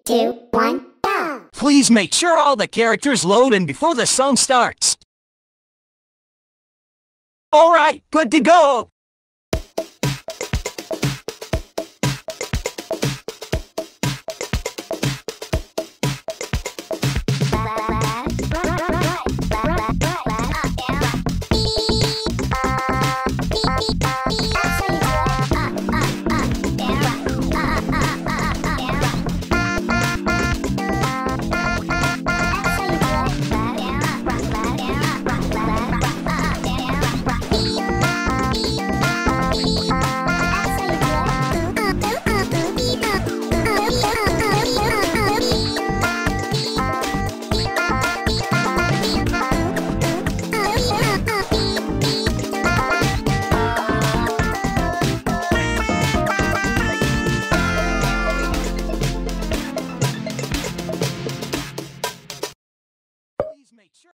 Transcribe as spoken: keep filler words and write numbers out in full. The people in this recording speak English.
two, one, go! Please make sure all the characters load in before the song starts. Alright, good to go!